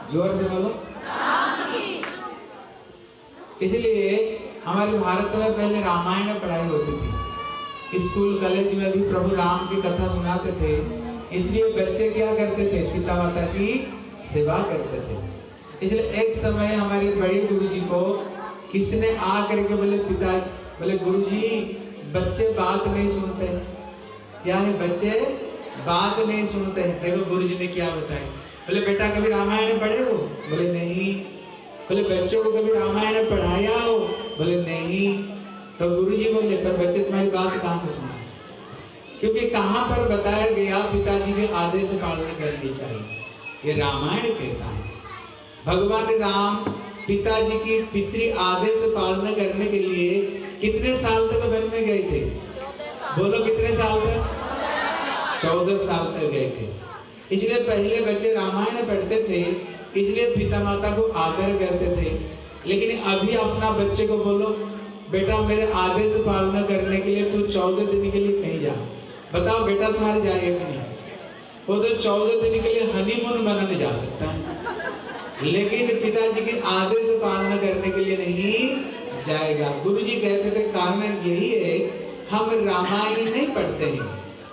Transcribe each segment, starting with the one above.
जोर से बोलो। इसलिए हमारे भारत में पहले रामायण पढ़ाई होती थी, स्कूल कॉलेज में भी प्रभु राम की कथा सुनाते थे। इसलिए बच्चे क्या करते थे, पिता माता की सेवा करते थे। इसलिए एक समय हमारे बड़े गुरुजी को किसने आ करके बोले, पिता बोले गुरुजी बच्चे बात नहीं सुनते हैं। क्या है, बच्चे बात नहीं सुनते हैं। देखो गुरुजी ने क्या बताया, बोले बेटा कभी रामायण पढ़े हो? बोले नहीं। बोले बच्चों को कभी रामायण पढ़ाया हो? बोले नहीं। तो गुरुजी बोले पर बच्चे तुम्हारी बात कहाँ से सुना? क्योंकि कहाँ पर बताया गया पिताजी के आदेश पालन करनी चाहिए, ये रामायण कहता है। भगवान राम पिताजी की पितृ आदेश पालन करने के लिए कितने साल तक वन में गए थे? बोलो कितने साल तक? 14 साल तक गए थे। इसलिए पहले बच्चे रामायण पढ़ते थे, इसलिए पिता माता को आदर करते थे। लेकिन अभी अपना बच्चे को बोलो बेटा मेरे आदेश पालन करने के लिए तू 14 दिन के लिए कहीं जा, बताओ बेटा तुम्हारे जाएगा कि नहीं? वो तो 14 दिन के लिए हनीमून मनाने जा सकता है, लेकिन पिताजी के आदेश पालन करने के लिए नहीं जाएगा। गुरुजी कहते थे कारण यही है हम रामायण नहीं पढ़ते हैं,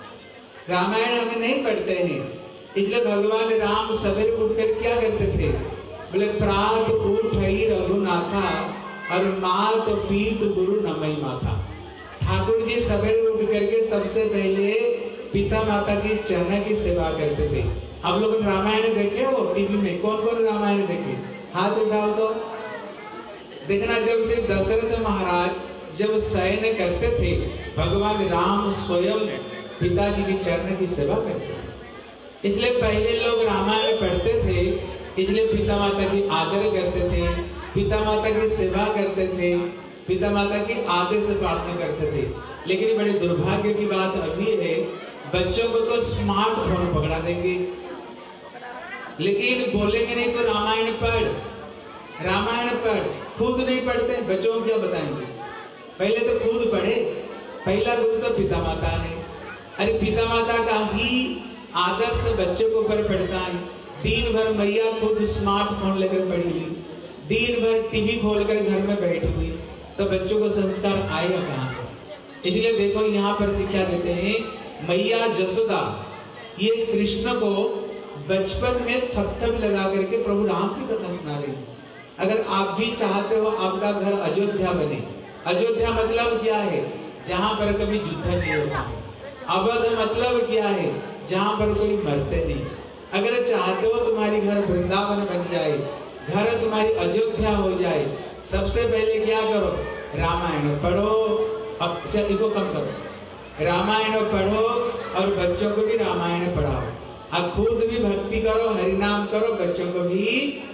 रामायण हमें नहीं पढ़ते हैं। इसलिए भगवान राम सवेरे उठकर क्या करते थे? बोले प्रात उठ ही रघुनाथा और मात पीत गुरु नमई माथा। ठाकुर जी सवेरे उठ करके सबसे पहले पिता माता की चरण की सेवा करते थे। आप लोग रामायण देखे हो टीवी में? कौन कौन रामायण देखे? हाथ उठाओ तो देखना। जब से दशरथ महाराज जब शयन करते थे, भगवान राम स्वयं पिताजी की चरण की सेवा करते थे। इसलिए पहले लोग रामायण पढ़ते थे, इसलिए पिता माता की आदर करते थे, पिता माता की सेवा करते थे, पिता माता की आदेश पालन करते थे। लेकिन बड़े दुर्भाग्य की बात अभी है, बच्चों को तो स्मार्टफोन पकड़ा देंगे, लेकिन बोलेंगे नहीं तो रामायण पढ़, रामायण पढ़। खुद नहीं पढ़ते, बच्चों को क्या बताएंगे? पहले तो खुद पढ़े। पहला गुरु तो पिता माता है। अरे पिता माता का ही आदर्श बच्चे को ऊपर पड़ता है। दिन भर मैया खुद स्मार्टफोन लेकर पड़ी हुई, दिन भर टीवी खोलकर घर में बैठी हुई, तो बच्चों को संस्कार आएगा कहाँ से? इसलिए देखो यहाँ पर शिक्षा देते हैं, मैया जसोदा ये कृष्ण को बचपन में थपथप लगा करके प्रभु राम की कथा सुना रही है। अगर आप भी चाहते हो आपका घर अयोध्या बने, अयोध्या मतलब क्या है? जहाँ पर कभी युद्ध नहीं होता। अवध मतलब क्या है? जहाँ पर कोई मरते नहीं। अगर चाहते हो तुम्हारी घर वृंदावन बन जाए, घर तुम्हारी अयोध्या हो जाए, सबसे पहले क्या करो? रामायण पढ़ो। अब इसको कम करो, रामायण पढ़ो और बच्चों को भी रामायण पढ़ाओ। अब खुद भी भक्ति करो, हरिनाम करो, बच्चों को भी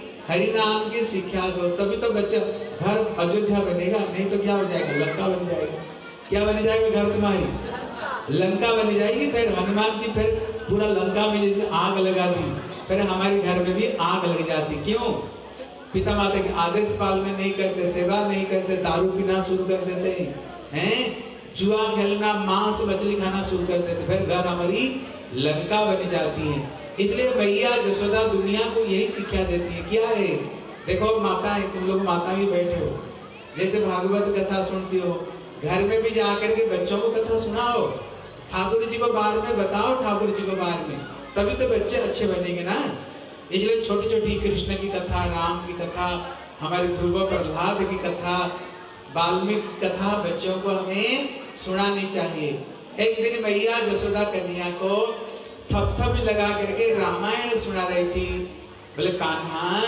हरिनाम की शिक्षा दो, तभी तो बच्चा घर अयोध्या बनेगा। नहीं तो क्या हो जाएगा? लंका बन जाएगा। क्या बन जाएगा? घर तुम्हारी लंका बन जाएगी। फिर हनुमान जी फिर पूरा लंका में जैसे आग लगा दी, फिर हमारे घर में भी आग लग जाती। क्यों? पिता माता के आदेश पालन नहीं करते, सेवा नहीं करते, दारू पीना शुरू कर देते हैं, जुआ खेलना, मांस मछली खाना शुरू कर देते, फिर घर हमारी लंका बन जाती है। इसलिए मैया जसोदा दुनिया को यही शिक्षा देती है। क्या है? देखो माता है, तुम लोग माता भी बैठे हो, जैसे भागवत कथा सुनती हो, घर में भी जाकर के बच्चों को कथा सुनाओ, ठाकुर जी को बार में बताओ, ठाकुर जी को बार में, तभी तो बच्चे अच्छे बनेंगे ना। इसलिए छोटी छोटी कृष्ण की कथा, राम की कथा, हमारे ध्रुव प्रहलाद की कथा, वाल्मीकि कथा बच्चों को हमें सुनानी चाहिए। एक दिन मैया जसोदा कन्या को थपथप लगा करके रामायण सुना रही थी। बोले कान्हा,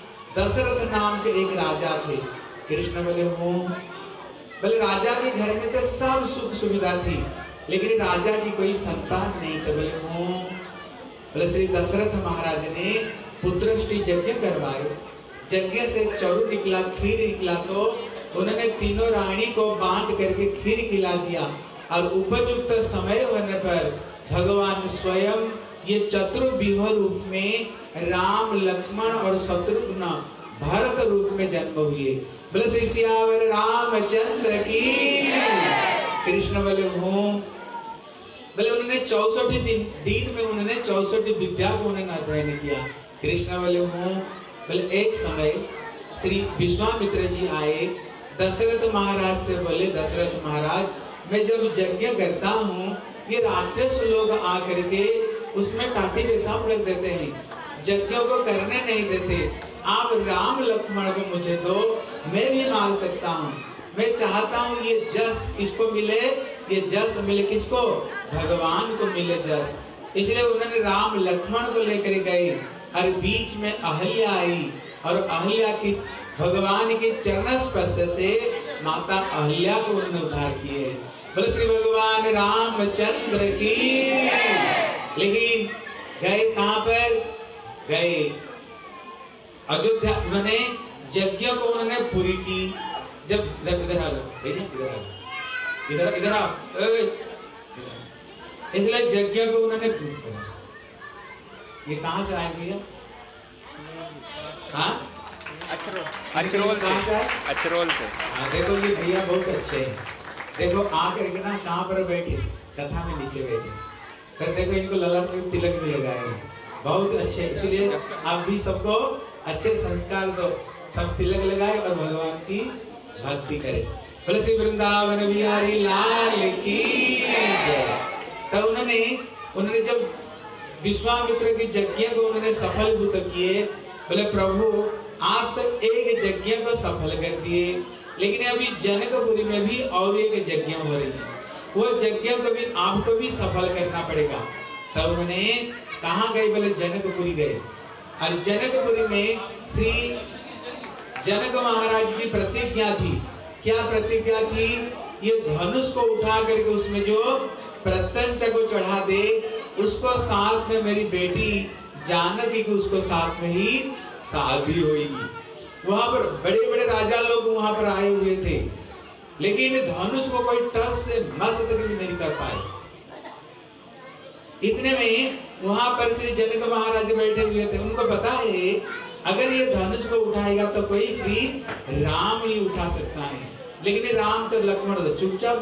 दशरथ नाम के एक राजा थे। कृष्ण बोले हूँ। बोले राजा के घर में तो सब सुख सुविधा थी, लेकिन राजा की कोई संतान नहीं थे। बोले हूँ। बोले श्री दशरथ महाराज ने पुत्रष्टि यज्ञ करवाए, यज्ञ से चौरू निकला, खीर निकला, तो उन्होंने तीनों रानी को बांट करके खीर खिला दिया। और उपयुक्त समय होने पर भगवान स्वयं ये चतुर्व्यूह रूप में राम, लक्ष्मण और शत्रुघ्न भरत रूप में जन्म हुए। बोले श्री सियावर रामचंद्र की। कृष्ण बोले हूँ। बोले उन्होंने 64 दिन में उन्होंने 64 विद्या को उन्होंने अध्ययन किया। कृष्ण बोले हूँ। बोले एक समय श्री विश्वामित्र जी आए, दशरथ महाराज से बोले, दशरथ महाराज मैं जब यज्ञ करता हूँ ये राक्षस लोग आकर के उसमें टाटी पेशाब कर देते हैं, यज्ञों को करने नहीं देते। आप राम लक्ष्मण को मुझे दो, मैं भी मार सकता हूँ। मैं चाहता हूँ ये जस किसको मिले, ये जस मिले किसको, भगवान को मिले जस। इसलिए उन्होंने राम लक्ष्मण को लेकर गए और बीच में अहल्या आई और अहल्या की भगवान के चरण स्पर्श से माता अहल्या को उन्होंने उद्धार किए। बोले श्री भगवान रामचंद्र की। लेकिन गए कहां पर, गए अयोध्या। उन्होंने यज्ञ को उन्होंने पूरी की। जब इधर आ जाओ, इधर इधर आ, इसलिए यज्ञ को उन्होंने पूरी किया। ये कहां से आए भैया? हाँ, अचरोल से। हाँ देखो ये भैया बहुत अच्छे हैं। देखो आकर के ना कहाँ पर बैठे, कथा में नीचे बैठे, फिर देखो इनको ललाट में तिलक भी लगाए हैं, बहुत अच्छे। इसलिए आप भी सबको अच्छे संस्कार दो, सब तिलक लगाए और भगवान की भक्ति करें। बोले श्री वृंदावन बिहारी लाल की जय। तो उन्होंने जब विश्वामित्र की यज्ञ को उन्होंने सफलभूत किए, बोले प्रभु आप तो एक यज्ञ को सफल कर दिए, लेकिन अभी जनकपुरी में भी और एक यज्ञ हो रही है, वो यज्ञ को भी आपको भी सफल करना पड़ेगा। तब उन्होंने कहाँ गए, बोले जनकपुरी गए। और जनकपुरी में श्री जनक महाराज की प्रतिज्ञा थी। क्या प्रतिज्ञा थी? ये धनुष को उठा करके उसमें जो प्रत्यंच को चढ़ा दे, उसको साथ में मेरी बेटी जानकी को उसको साथ में ही शादी होगी। वहां पर बड़े बड़े राजा लोग वहां पर आए हुए थे, लेकिन धनुष को कोई टस से मस तक भी नहीं कर पाए। इतने में वहां पर श्री जनक महाराज बैठे हुए थे। उनको पता है अगर ये धनुष को उठाएगा तो कोई श्री राम ही उठा सकता है, लेकिन राम तो लक्ष्मण तो चुपचाप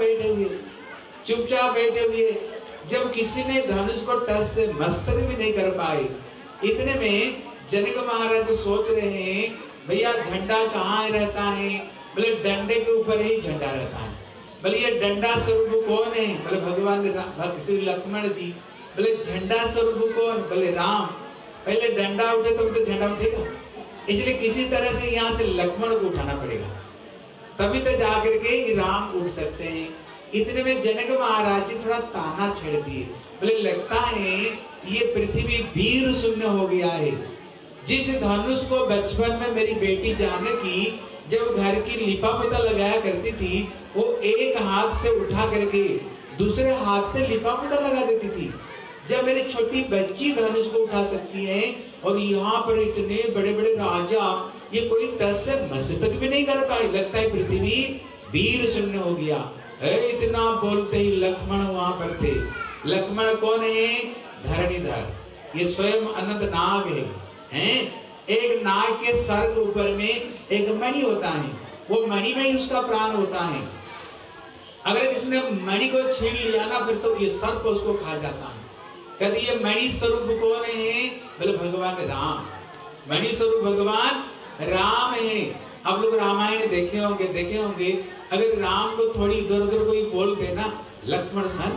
बैठे हुए। जब किसी ने धनुष को टस से मस्तक भी नहीं कर पाए, इतने में जनक महाराज सोच रहे हैं भैया झंडा कहाँ रहता है? बोले डंडे के ऊपर ही झंडा रहता है। बोले ये डंडा स्वरूप कौन है? बोले भगवान श्री लक्ष्मण जी। बोले झंडा स्वरूप कौन? बोले राम। पहले डंडा उठे तो झंडा उठेगा, इसलिए किसी तरह से यहाँ से लक्ष्मण को उठाना पड़ेगा, तभी तो जाकर के राम उठ सकते हैं। इतने में जनक महाराज जी थोड़ा ताना छेड़ दिए। बोले लगता है ये पृथ्वी वीर शून्य हो गया है। जिस धनुष को बचपन में मेरी बेटी जानकी जब घर की लिपा पोता लगाया करती थी, वो एक हाथ से उठा करके दूसरे हाथ से लिपा पोता लगा देती थी। जब मेरी छोटी बच्ची धनुष को उठा सकती है, और यहाँ पर इतने बड़े बड़े राजा ये कोई टस से मस्तक भी नहीं कर पाए, लगता है पृथ्वी वीर शून्य हो गया। इतना बोलते ही लक्ष्मण वहां पर थे। लक्ष्मण कौन है? धरणीधर। ये स्वयं अनंत नाग है। एक नाग के सर के ऊपर में एक मणि होता है, वो मणि में ही उसका प्राण होता है। अगर किसने मणि को छीन लिया ना, फिर तो ये सर्प उसको खा जाता है। कहते ये मणि स्वरूप कौन है? बोले भगवान राम। मणि स्वरूप भगवान राम है। आप लोग रामायण देखे होंगे, अगर राम को थोड़ी इधर उधर कोई बोल देना, लक्ष्मण सहन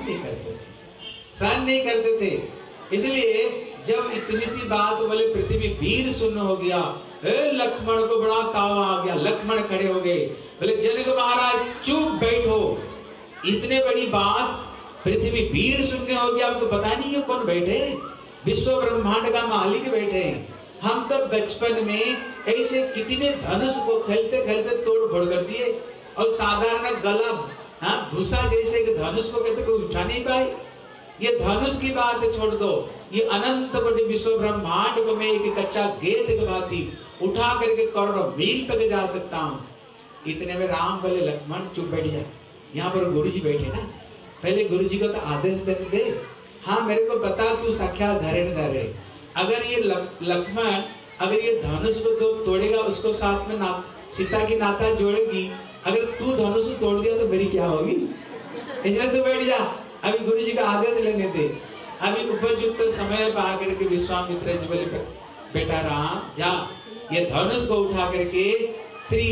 नहीं करते थे। इसलिए जब इतनी सी बात बोले पृथ्वी वीर शून्य हो गया, लक्ष्मण को बड़ा ताव आ गया। लक्ष्मण खड़े हो गए, बोले जनक महाराज चुप बैठो, इतने बड़ी बात पृथ्वी वीर शून्य हो गया, आपको पता नहीं है कौन बैठे? विश्व ब्रह्मांड का मालिक बैठे हैं। हम तो बचपन में ऐसे कितने धनुष को खेलते खेलते तोड़ फोड़ कर दिए, और साधारण गला भूसा जैसे धनुष को कहते कोई उठा नहीं पाए। ये धनुष की बात छोड़ दो, ये अनंत कोटि विश्व ब्रह्मांड को मैं एक कच्चा गेंद की बाती उठा करके करोड़ों मील तक जा सकता हूँ। इतने में राम बोले लक्ष्मण चुप बैठ जा, यहाँ पर गुरुजी बैठे ना, पहले गुरुजी को तो आदेश दे। हाँ मेरे को बता, तू साक्षात धरणीधर है। अगर ये लक्ष्मण अगर ये धनुष को तो तोड़ेगा, उसको साथ में सीता की नाता जोड़ेगी, अगर तू धनुष तोड़ दिया तो मेरी क्या होगी? इसलिए तू बैठ जा, अभी गुरुजी का आदेश लेने दे। अभी उपयुक्त समय पर आकर के विश्वामित्र जी बोले बेटा राम जा, ये धनुष को उठा करके श्री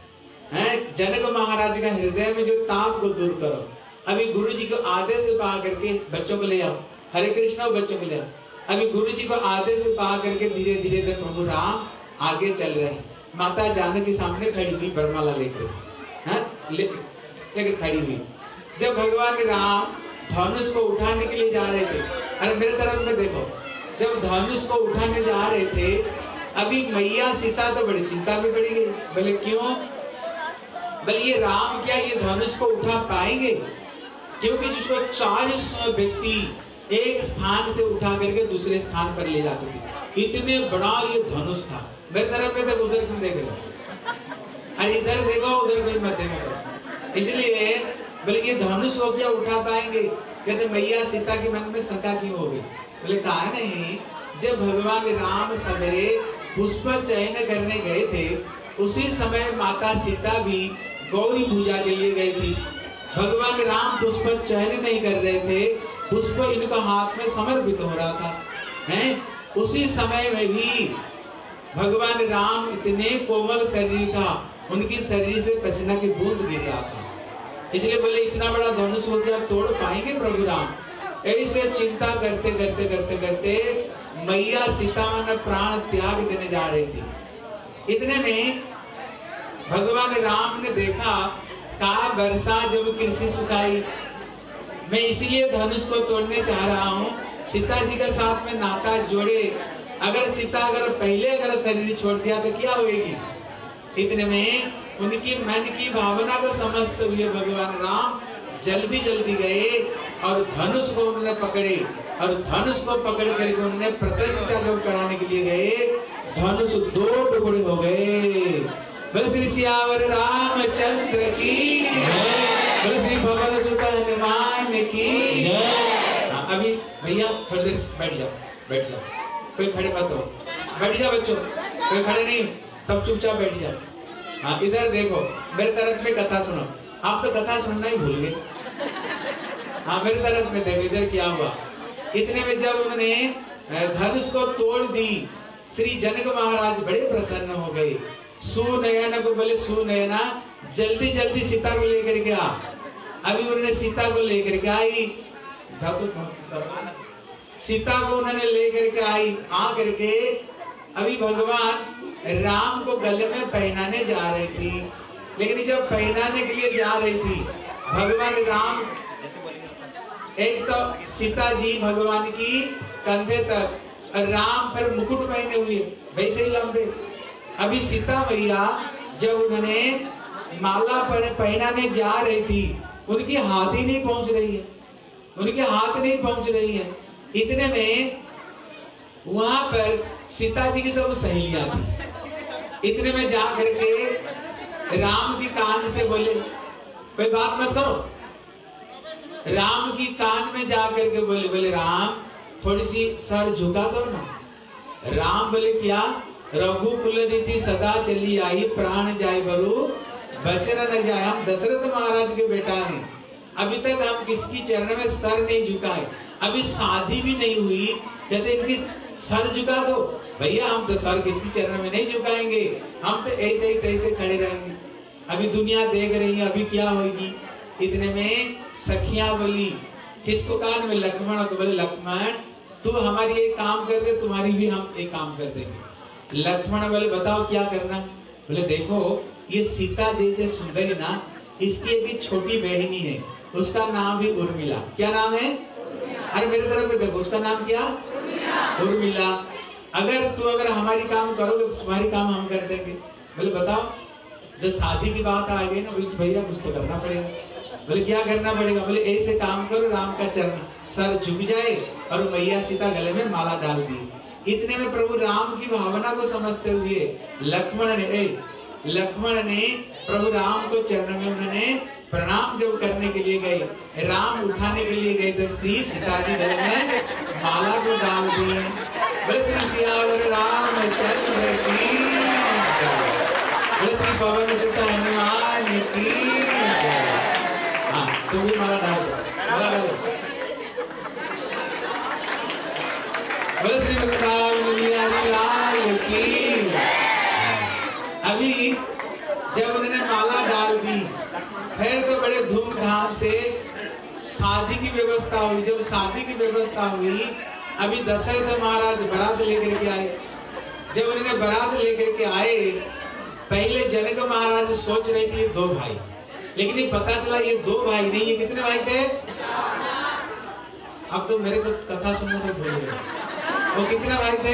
जनक महाराज का हृदय में जो ताप को दूर करो। अभी गुरु जी को आदेश से पा करके बच्चों को ले आओ, हरे कृष्ण बच्चों को ले आओ। अभी गुरु जी को आदेश से पा करके धीरे धीरे धीरे प्रभु राम आगे चल रहे हैं। माता जानकी सामने खड़ी हुई बरमाला लेकर, लेकर खड़ी हुई। जब भगवान राम धनुष को उठाने के लिए जा रहे थे, अरे मेरे तरफ में देखो, जब धनुष को उठाने जा रहे थे, अभी मैया सीता तो बड़ी चिंता में पड़ी गई। बोले क्यों? बोले ये राम क्या ये धनुष को उठा पाएंगे? क्योंकि जिसको 40 व्यक्ति एक स्थान से उठा करके दूसरे स्थान पर ले जाते थे, इतने बड़ा ये धनुष था। मेरे तरफ में तक उधर क्यों देख रहे हो? अरे इधर देखो उधर कोई मत देखो। इसलिए बोले ये धनुष को क्या उठा पाएंगे? कहते मैया सीता के मन में शंका क्यों हो गई? बोले कारण है, जब भगवान राम सवेरे पुष्प चयन करने गए थे, उसी समय माता सीता भी गौरी पूजा के लिए गई थी। भगवान राम पुष्प चयन नहीं कर रहे थे, पुष्प इनका हाथ में समर्पित हो रहा था, हैं? उसी समय में भी भगवान राम इतने कोमल शरीर था, उनकी शरीर से पसीना की बूंद गिर रहा था। इसलिए बोले इतना बड़ा धनुष हो गया, तोड़ पाएंगे प्रभु राम? ऐसे चिंता करते करते करते करते मैया सीता मां प्राण त्याग देने जा रही थी। इतने में भगवान राम ने देखा का वर्षा जब कृषि सुखाई, मैं इसीलिए धनुष को तोड़ने चाह रहा हूँ, सीता जी के साथ में नाता जोड़े। अगर सीता अगर पहले अगर शरीर छोड़ दिया तो क्या होगी? इतने में उनकी मन की भावना को समझते हुए भगवान राम जल्दी जल्दी गए और धनुष को उन्होंने पकड़े, और धनुष को पकड़ करके उन्होंने प्रतिज्ञा जब कराने के लिए गए, धनुष 2 टुकड़े हो गए। बोले श्री सियावर रामचंद्र की जय, बोले श्री भगवान सुत हनुमान की जय। अभी भैया थोड़ी देर बैठ जाओ, बैठ जाओ, कोई खड़े मत हो, बैठ जाओ बच्चों, कोई खड़े नहीं, सब चुपचाप बैठ जाओ। हाँ इधर देखो, मेरे तरफ में कथा सुनो। आप तो कथा सुनना ही भूल गए। हाँ मेरे तरफ में देखो, इधर क्या हुआ। इतने में जब उन्होंने धनुष को तोड़ दी, श्री जनक महाराज बड़े प्रसन्न हो गए। सुनयना को बोले सुनयना जल्दी जल्दी सीता को लेकर के आ। अभी उन्होंने सीता को लेकर के आई, सीता को उन्होंने लेकर के आई। आ करके अभी भगवान राम को गले में पहनाने जा रही थी, लेकिन जब पहनाने के लिए जा रही थी भगवान राम, एक तो सीता जी भगवान की कंधे तक, राम पर मुकुट पहने हुए वैसे ही लंबे। अभी सीता मैया जब उन्होंने माला पर पहनाने जा रही थी, उनकी हाथ ही नहीं पहुंच रही है, उनके हाथ नहीं पहुंच रही है। इतने में वहां पर सीता जी की सब सहेलियां थी। इतने में जा करके राम की कान से बोले, कोई बात मत करो। राम की कान में जा करके बोले, बोले राम थोड़ी सी सर झुका दो ना। राम बोले क्या? रघुकुल रीति सदा चली आई, प्राण जाए बरु बचन न जाए। हम दशरथ महाराज के बेटा हैं, अभी तक हम किसकी चरण में सर नहीं झुकाए, अभी शादी भी नहीं हुई, कहते इनकी सर झुका दो। भैया हम तो सर किसकी चरण में नहीं झुकाएंगे, हम तो ऐसे ही तैसे खड़े रहेंगे। अभी दुनिया देख रही है, अभी क्या होगी। इतने में सखियां बोली, किसको कान में? लक्ष्मण को बोले लक्ष्मण तू हमारी एक काम कर दे, तुम्हारी भी हम एक काम कर देंगे। लक्ष्मण बोले बताओ क्या करना? बोले देखो ये सीता जैसे सुंदरी ना, इसकी एक छोटी बहनी है, उसका नाम भी उर्मिला। क्या नाम है? अरे मेरे तरफ देखो, उसका नाम क्या? उर्मिला। अगर हमारी काम करोगे, तुम्हारी काम हम कर देंगे। बोले बताओ। जब शादी की बात आ गई ना, बोले भैया कुछ तो करना पड़ेगा। बोले क्या करना पड़ेगा? बोले ऐसे काम करो, राम का चरण सर झुक जाए और मैया सीता गले में माला डाल दी। इतने में प्रभु राम की भावना को समझते हुए लक्ष्मण ने प्रभु राम को चरण में उन्होंने प्रणाम जब करने के लिए गए, राम उठाने के लिए गए, तो श्री सीता जी गले में माला को डाल दी। बोले श्री सियावर रामचंद्र की जय, बोले श्री पवन सुत हनुमान की जय। हाँ तुम भी माला डाल दो, माला डालो। बोले श्री वृंदावन बिहारी लाल की। शादी की व्यवस्था हुई। जब शादी की व्यवस्था हुई, अभी दशरथ महाराज बारात लेकर के आए। जब उन्होंने बारात लेकर के आए, पहले जनक महाराज सोच रहे थे 2 भाई, लेकिन ये पता चला ये 2 भाई नहीं, ये कितने भाई थे? अब तो मेरे को कथा सुनने से भूल गए। वो कितने भाई थे?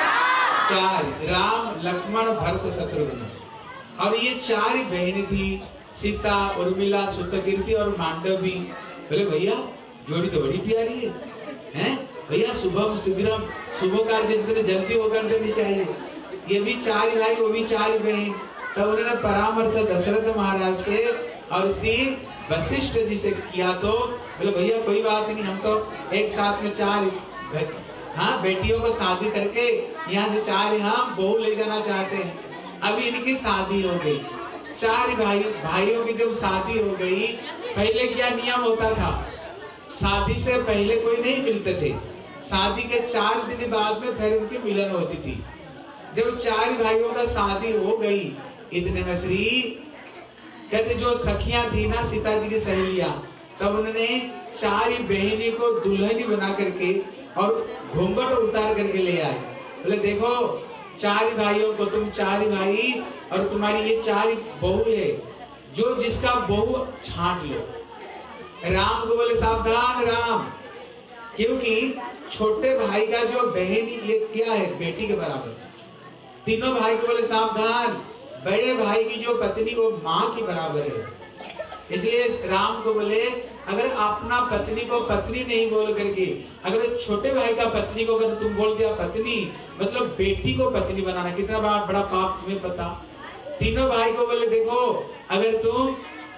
4, राम, लक्ष्मण, भरत, शत्रुघ्न। और ये 4 ही बहनें थी, सीता, उर्मिला, सुतकीर्ति और मांडवी। बोले भैया जोड़ी तो बड़ी प्यारी है, हैं? भैया शुभम शीघ्रम, शुभ कार्य जितने जल्दी होकर देनी चाहिए। ये भी 4 भाई, वो भी 4 बहन। तब उन्होंने परामर्श दशरथ महाराज से और श्री वशिष्ठ जी से किया। तो बोले भैया कोई बात नहीं, हम तो एक साथ में 4 बेटियों को शादी करके यहाँ से 4 हम बहू ले जाना चाहते हैं। अभी इनकी शादी हो गई, 4 भाइयों की जब शादी हो गई, पहले क्या नियम होता था? शादी से पहले कोई नहीं मिलते थे, शादी के 4 दिन बाद में फिर उनकी मिलन होती थी। जब 4 भाइयों का शादी हो गई, इतने में श्री कहते जो सखियां थी ना, सीता जी की सहेलियां, तब उन्होंने 4 बहनी को दुल्हनी बना करके और घूंघट उतार करके ले आए। बोले देखो 4 भाइयों को, तुम 4 भाई और तुम्हारी ये 4 बहू है, जो जिसका बहू छांट लो। राम को बोले सावधान राम, क्योंकि छोटे भाई का जो बहन ये क्या है? बेटी के बराबर। तीनों भाई को बोले सावधान, बड़े भाई की जो पत्नी वो माँ के बराबर है। इसलिए राम को बोले अगर अपना पत्नी को पत्नी नहीं बोल करके, अगर छोटे भाई का पत्नी को अगर तुम बोल दिया पत्नी, मतलब बेटी को पत्नी बनाना कितना बड़ा पाप, तुम्हें पता। तीनों भाई को बोले देखो अगर तुम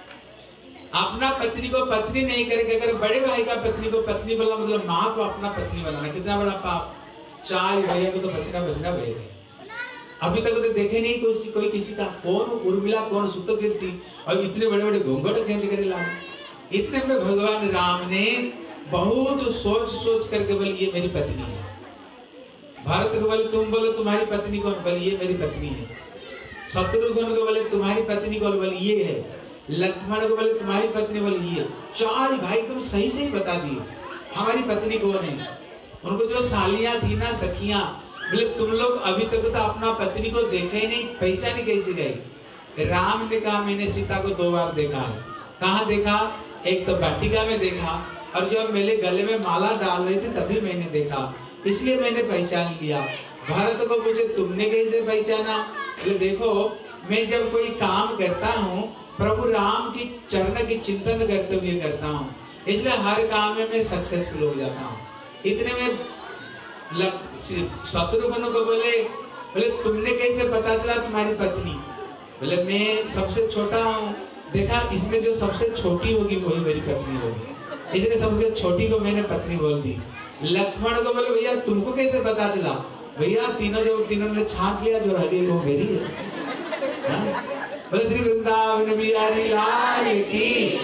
अपना पत्नी को पत्नी नहीं करके अगर बड़े भाई का पत्नी को पत्नी बोला, मतलब माँ को अपना पत्नी बनाना कितना बड़ा पाप। 4 भाइयों को तो पसीना पसीना बह गए। अभी तक तो देखे नहीं कोई किसी का, कौन उर्मिला, कौन सुतकीर्ति, और इतने बड़े बड़े घूंघट खींच कर लाए। इतने में भगवान राम ने बहुत सोच करके बोले ये मेरी पत्नी है। भरत को बोले तुम बोले तुम्हारी पत्नी कौन? बोले ये मेरी पत्नी है। शत्रुघ्न को बोले तुम्हारी पत्नी कौन? बोले ये है। लक्ष्मण को बोले तुम्हारी पत्नी? बोले ये। 4 भाई तुम सही से ही बता दिए हमारी पत्नी कौन है। उनको जो सालियां थी ना, सखियां, बोले तुम लोग अभी तक तो अपना पत्नी को देखे ही नहीं, पहचान कैसे गई? राम ने कहा मैंने सीता को 2 बार देखा है। कहाँ देखा? एक तो वाटिका में देखा, और जब मेरे गले में माला डाल रहे थे तभी मैंने देखा, इसलिए मैंने पहचान लिया। भरत को पूछे तुमने कैसे पहचाना? बोले देखो मैं जब कोई काम करता हूँ प्रभु राम की चरण की चिंतन करते हुए करता हूँ, इसलिए हर काम में मैं सक्सेसफुल हो जाता हूँ। इतने में शत्रुघ्न को बोले तुमने कैसे पता चला तुम्हारी पत्नी? बोले मैं सबसे छोटा हूँ, देखा इसमें जो सबसे छोटी होगी वही मेरी पत्नी होगी, इसलिए सबसे छोटी को मैंने पत्नी बोल दी। लक्ष्मण को बोले भैया तुमको कैसे पता चला? भैया तीनों ने छांट लिया, जो रह गई वो मेरी है। बोले श्री वृंदावन बिहारी लाल की।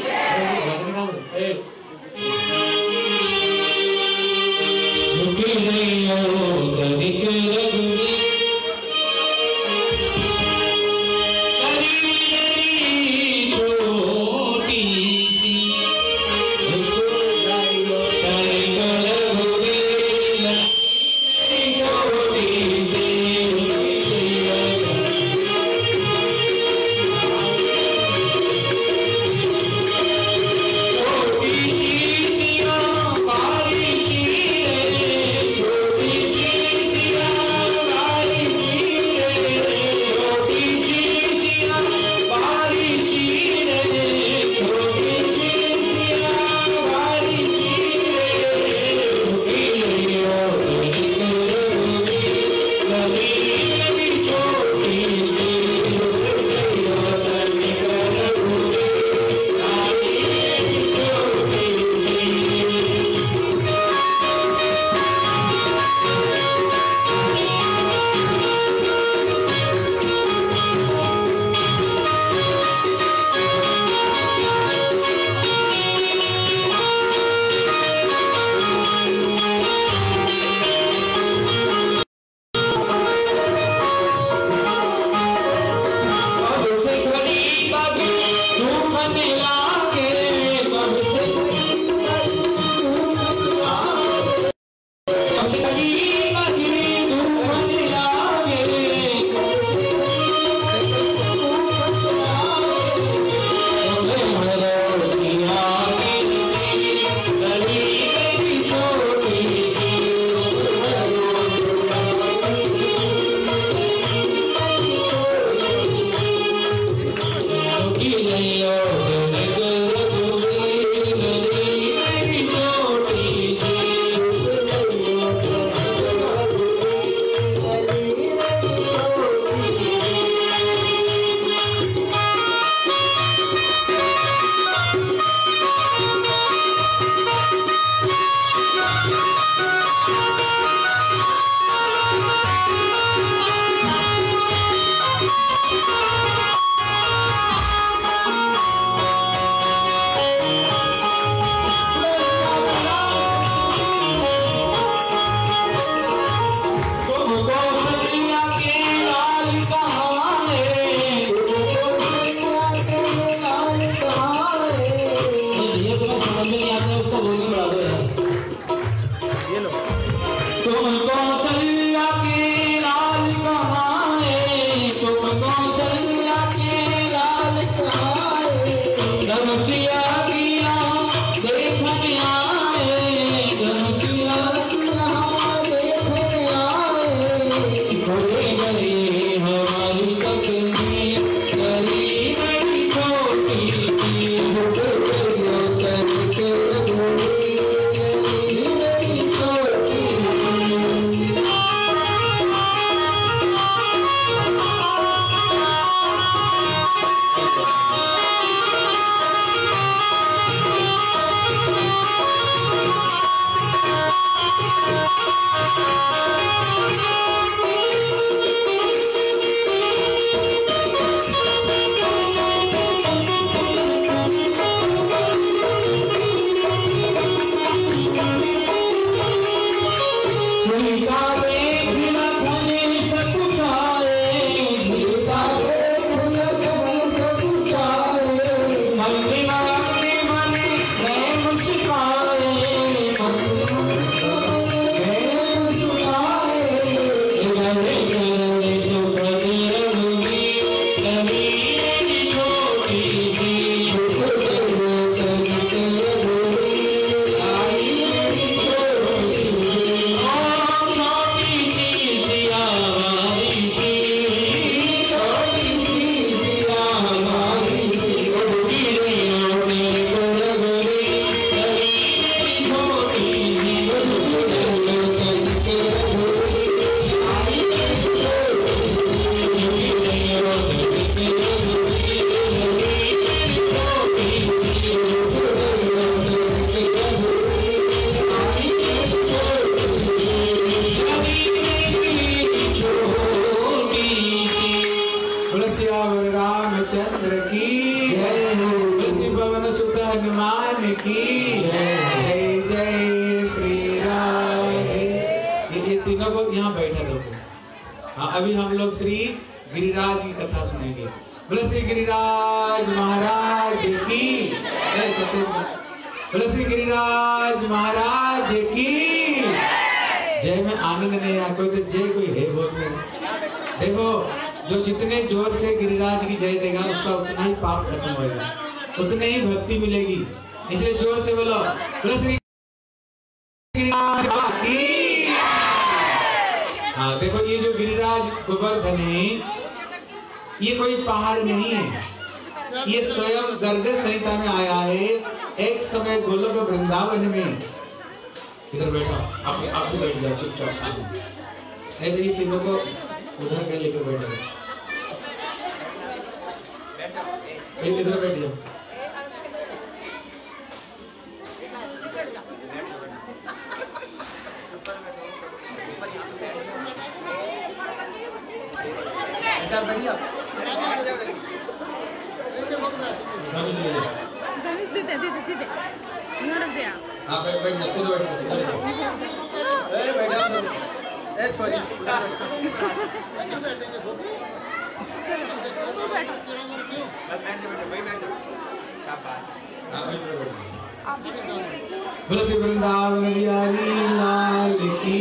रामचंद्र की जय हो, श्री पवन सुत हनुमान की जय, जय श्री राम। ये तीनों को यहाँ बैठा दो। हाँ, अभी हम लोग श्री गिरिराज की कथा सुनेंगे। बोले श्री गिरिराज महाराज की जय, बोले श्री गिरिराज महाराज की जय। में आनंद नहीं आया, कोई तो जय कोई है बोलते। देखो, जो जितने जोर से गिरिराज की जय देगा उसका उतना ही पाप खत्म होगा, उतने ही भक्ति मिलेगी। इसलिए जोर से बोलो, बोले श्री गिरिराज की। हाँ देखो, ये जो गिरिराज गोवर्धन है ये कोई पहाड़ नहीं है, ये स्वयं गर्ग संहिता में आया है। एक समय गोलोक वृंदावन में, इधर बैठो, आप भी बैठ जाओ चुपचाप सामने, नहीं तो ये तीनों को उधर के लेकर बैठो, इधर बैठ जाओ। बढ़िया बोलो श्री वृंदावन बिहारी लाल की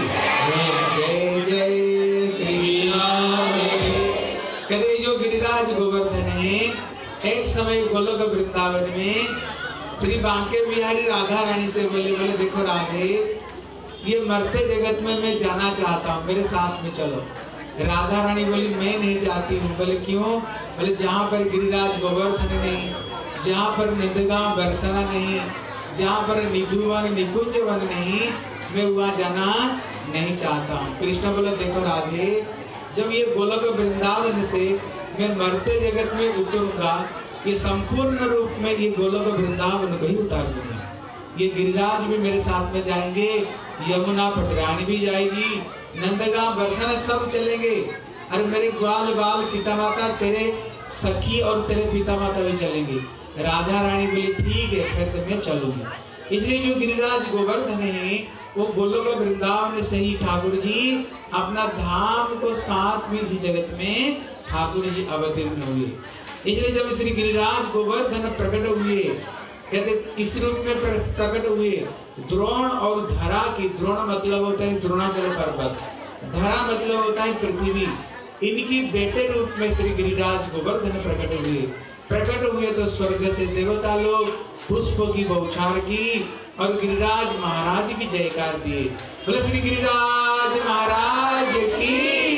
जय, जय श्री राम। कहते जो गिरिराज गोवर्धन है, एक समय गोलोक वृंदावन में श्री बांके बिहारी राधा रानी से बोले देखो राधे, ये मरते जगत में मैं जाना चाहता हूँ, मेरे साथ में चलो। राधा रानी बोली मैं नहीं जाती हूँ। बोले क्यों? बोले जहाँ पर गिरिराज गोवर्धन नहीं, जहाँ पर नंदगांव बरसाना नहीं, जहाँ पर निधुवन निकुंज वन नहीं, मैं वहाँ जाना नहीं चाहता हूँ। कृष्ण बोला देखो राधे, जब ये गोलोक वृंदावन से मैं मरते जगत में उतरूंगा, ये संपूर्ण रूप में ये गोलोक वृंदावन को ही उतार दूंगा। ये गिरिराज भी मेरे साथ में जाएंगे, यमुना पटरानी भी जाएगी, नंदगांव बरसाना सब चलेंगे, और मेरे ग्वाल बाल पिता माता तेरे सखी और तेरे पिता माता भी चलेंगे। राधा रानी बोली ठीक है, फिर तो मैं चलूंगी। इसलिए जो गिरिराज गोवर्धन है वो गोलोक वृंदावन से ही ठाकुर जी अपना धाम को साथ में इसी जगत में ठाकुर जी अवतीर्ण हुए। इसलिए जब श्री गिरिराज गोवर्धन प्रकट हुए, कहते किस रूप में प्रकट हुए? द्रोण और धरा की, द्रोण मतलब होता है द्रोणाचल पर्वत, धरा मतलब होता है पृथ्वी, इनकी बेटे रूप में श्री गिरिराज गोवर्धन प्रकट हुए। प्रकट हुए तो स्वर्ग से देवता लोग पुष्पों की बौछार की और गिरिराज महाराज की जयकार दिए। बोले श्री गिरिराज महाराज की।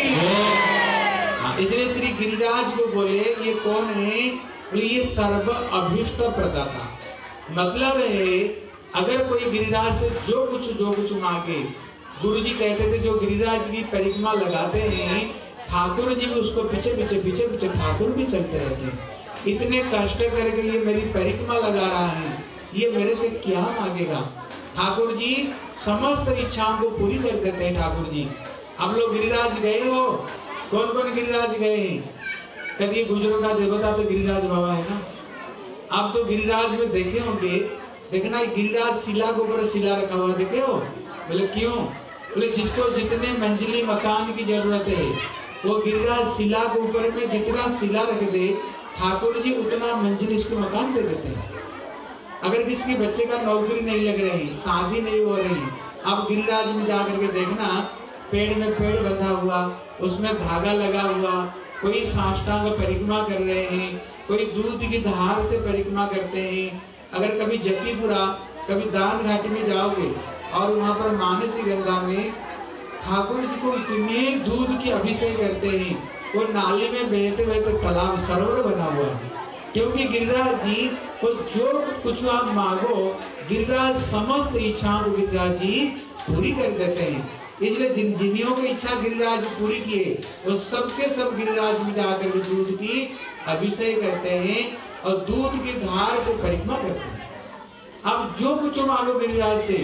इसलिए श्री गिरिराज को बोले ये कौन है? बोले ये सर्व अभीष्ट प्रदाता। मतलब है अगर कोई गिरिराज से जो कुछ मांगे, गुरु जी कहते थे जो गिरिराज की परिक्रमा लगाते हैं ठाकुर जी भी उसको पीछे ठाकुर भी चलते रहते हैं। इतने कष्ट करके ये मेरी परिक्रमा लगा रहा है, ये मेरे से क्या मांगेगा? ठाकुर जी समस्त इच्छाओं को पूरी कर देते हैं। ठाकुर जी हम लोग गिरिराज गए हो, कौन कौन गिरिराज गए हैं? कभी गुजरों का देवता तो गिरिराज बाबा है ना। आप तो गिरिराज में देखे होंगे, देखना गिरिराज शिला के ऊपर शिला रखा हुआ देखे हो? बोले क्यों? बोले जिसको जितने मंजिली मकान की जरूरत है वो गिरिराज शिला के ऊपर में जितना शिला रख दे ठाकुर जी उतना मंजिल इसको मकान दे देते हैं। अगर किसी के बच्चे का नौकरी नहीं लग रही, शादी नहीं हो रही, आप गिरिराज में जा करके देखना पेड़ में पेड़ बंधा हुआ, उसमें धागा लगा हुआ, कोई साष्टांग परिक्रमा कर रहे हैं, कोई दूध की धार से परिक्रमा करते हैं। अगर कभी जकीपुरा कभी दान घाटी में जाओगे और वहाँ पर मानसी गंगा में ठाकुर जी को इतने दूध की अभिषेक करते हैं, वो नाली में बहते बहते तालाब सरोवर बना हुआ है। क्योंकि गिरिराज जी को जो कुछ आप मांगो गिरिराज समस्त इच्छाओं को गिरिराज जी पूरी कर देते हैं। इसलिए जिन्हों की इच्छा गिरिराज पूरी किए वो सबके सब गिरिराज में जाकर के दूध की अभिषेक करते हैं और दूध की धार से परिक्रमा करते हैं। अब जो कुछ मांगो गिरिराज से।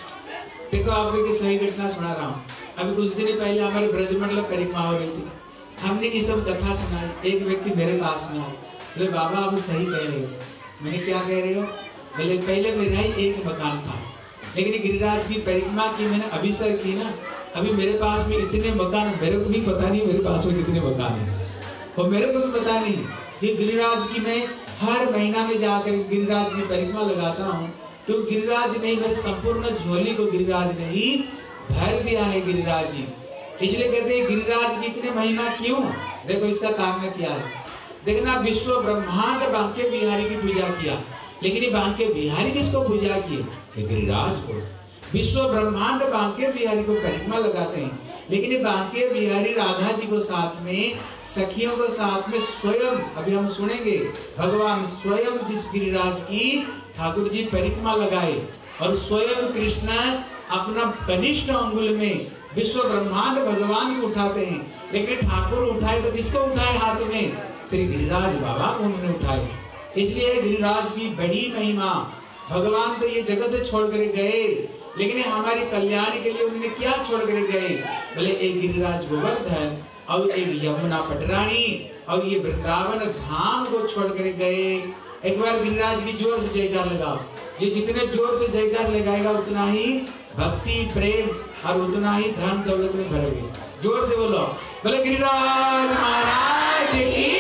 देखो आपको एक सही घटना सुना रहा हूँ। अभी कुछ दिन पहले हमारे ब्रजमंडल परिक्रमा हो रही थी, हमने ये सब कथा सुनाई। एक व्यक्ति मेरे पास में आया, बोले बाबा आप सही कह रहे हो। मैंने क्या कह रहे हो? बोले पहले मेरा ही एक मकान था, लेकिन गिरिराज की परिक्रमा की मैंने अभी सर की ना, अभी मेरे पास में इतने मकान, मेरे को भी पता नहीं मेरे पास में कितने मकान है, और मेरे को भी पता नहीं। ये गिरिराज की मैं हर महीना में जाकर गिरिराज की परिक्रमा लगाता हूँ, तो गिरिराज ने मेरे संपूर्ण झोली को गिरिराज ने ही भर दिया है गिरिराज जी। इसलिए कहते हैं गिरिराज की इतनी महिमा क्यों? देखो इसका कारण क्या है। देखना, विश्व ब्रह्मांड बांके बिहारी की पूजा किया, लेकिन ये बांके बिहारी किसको पूजा किए? गिरिराज को। विश्व ब्रह्मांड बांके बिहारी को परिक्रमा लगाते हैं, लेकिन ये बांके बिहारी राधा जी को साथ में, सखियों को साथ में स्वयं, अभी हम सुनेंगे, भगवान स्वयं जिस गिरिराज की ठाकुर जी परिक्रमा लगाए, और स्वयं कृष्ण अपना कनिष्ठ अंगुल में विश्व ब्रह्मांड भगवान को उठाते हैं, लेकिन ठाकुर उठाए तो किसको उठाए? हाथ में श्री गिरिराज बाबा को उन्होंने उठाए। इसलिए गिरिराज की बड़ी महिमा। भगवान तो ये जगत छोड़ कर गए, लेकिन हमारी कल्याण के लिए उन्होंने क्या छोड़ कर गए? बोले एक गिरिराज गोवर्धन और एक यमुना पटरानी और ये वृंदावन धाम को छोड़ कर गए। एक बार गिरिराज की जोर से जयकार लगाओ। ये जितने जोर से जयकार लगाएगा उतना ही भक्ति प्रेम और उतना ही धन दौलत में भरोगे। जोर से बोलो, बोले गिरिराज महाराज की।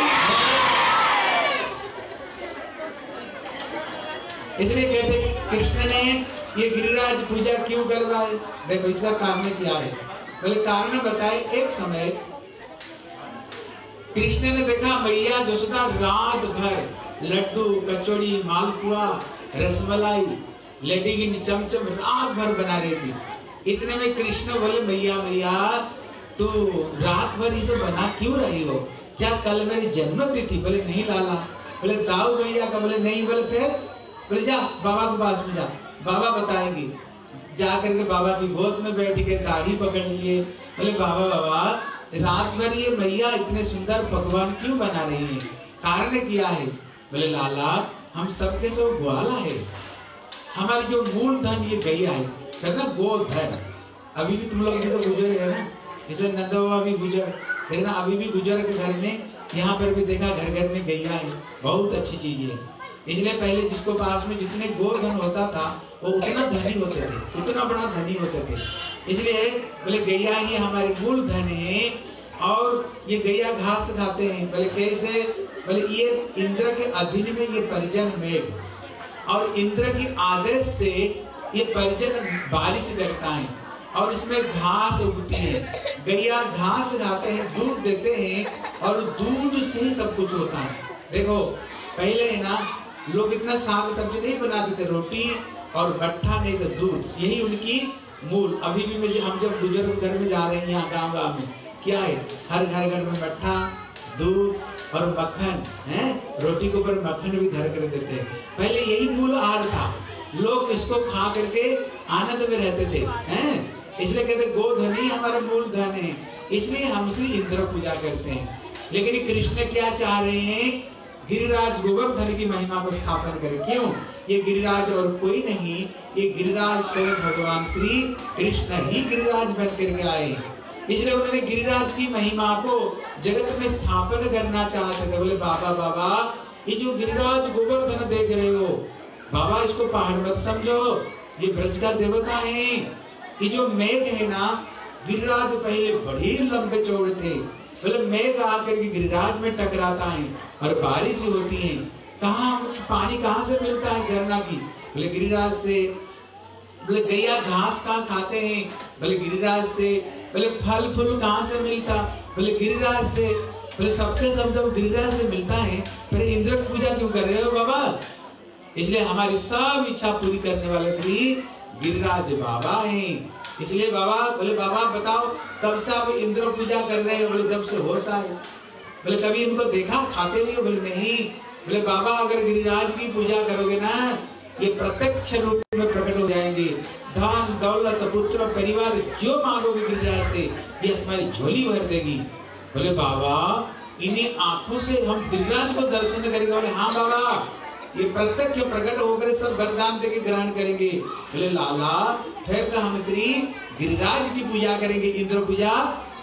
इसलिए कहते कृष्ण ने ये गिरिराज पूजा क्यों करवाए? देखो इसका कारण क्या है। बोले कारण बताए, एक समय कृष्ण ने देखा मैया जसोदा रात भर लड्डू कचौड़ी मालपुआ रसमलाई लड्डू चमचम रात भर बना रही थी। इतने में कृष्ण बोले मैया मैया तो रात भर ये सब बना क्यों रही हो? क्या कल मेरी जन्मतिथि? बोले नहीं लाला। बोले दाऊ भैया का? बोले नहीं। बोले फिर? बोले जा बाबा के पास में जा, बाबा बताएंगे। जा करके बाबा की गोद में बैठ के दाढ़ी पकड़ लिए। बोले बाबा बाबा रात भर ये मैया इतने सुंदर पकवान क्यों बना रही है? कारण क्या है? बोले लाला हम सबके सब ग्वाला है, हमारी जो मूल धन ये गैया है, कहना गोधन। अभी भी तुम लोग तो गुजर है ना, इसलिए नंदा बाबा भी गुजर, देखना अभी भी गुजर के घर में, यहाँ पर भी देखा घर घर में गैया है, बहुत अच्छी चीज है। इसलिए पहले जिसको पास में जितने गोधन होता था वो उतना धनी होते थे, उतना बड़ा धनी होते थे। इसलिए बोले गैया ही हमारी मूल धन है, और ये गैया घास खाते हैं। बोले कैसे? बोले ये इंद्र के अधीन में ये परिजन मेघ, और इंद्र की आदेश से ये परिजन बारिश करता है, और इसमें घास उगती है। गैया घास खाते हैं, दूध देते हैं, और दूध से ही सब कुछ होता है। देखो पहले है ना लोग इतना साग सब्जी नहीं बनाते थे, रोटी और मट्ठा नहीं तो दूध, यही उनकी मूल। अभी भी हम जब बुजुर्ग घर में जा रहे हैं यहाँ गाँव गाँव में, क्या है हर घर में मट्ठा दूध और मक्खन है, रोटी के ऊपर मक्खन भी धर कर देते हैं। पहले यही मूल आहार था, लोग इसको खा करके आनंद में रहते थे हैं। इसलिए कहते गोधन ही हमारा मूल धन है, इसलिए हम श्री इंद्र पूजा करते हैं। लेकिन कृष्ण क्या चाह रहे हैं? गिरिराज गोवर्धन की महिमा को स्थापन करें। क्यों? ये गिरिराज और कोई नहीं, ये गिरिराज स्वयं भगवान श्री कृष्ण ही गिरिराज बन करके आए। इसलिए उन्होंने गिरिराज की महिमा को जगत में स्थापन करना चाहते थे। बोले बाबा बाबा ये जो गिरिराज गोवर्धन देख रहे हो बाबा, इसको पहाड़ मत समझो, ये ब्रज का देवता है। ये जो मेघ है ना, गिरिराज पहले बड़े लंबे चौड़े थे। बोले मेघ आकर के गिरिराज में टकराता है और बारिश होती है। कहाँ पानी कहाँ से मिलता है? झरना की। बोले गिरिराज से। बोले गैया घास कहाँ खाते हैं? बोले गिरिराज से। बोले फल फूल कहाँ से मिलता? बोले गिरिराज से। बोले सबके सब जब गिरिराज से मिलता है फिर इंद्र पूजा क्यों कर रहे हो बाबा? इसलिए हमारी सब इच्छा पूरी करने वाले श्री गिरिराज बाबा हैं। इसलिए बाबा बोले बाबा बताओ कब से आप इंद्र पूजा कर रहे हो? बोले जब से होश आए। बोले कभी इनको देखा खाते नहीं हो? बोले नहीं। बोले बाबा अगर गिरिराज की पूजा करोगे ना, ये प्रत्यक्ष रूप में प्रकट हो जाएंगे। धन दौलत पुत्र परिवार जो मांगोगे गिरिराज से, ये तुम्हारी झोली भर देगी। बोले बाबा इन्हीं आंखों से हम गिरिराज को दर्शन करेंगे? बोले हाँ बाबा, ये प्रत्यक्ष प्रकट होकर सब वरदान देके ग्रहण करेंगे। बोले लाला फिर तो हम श्री गिरिराज की पूजा करेंगे, इंद्र पूजा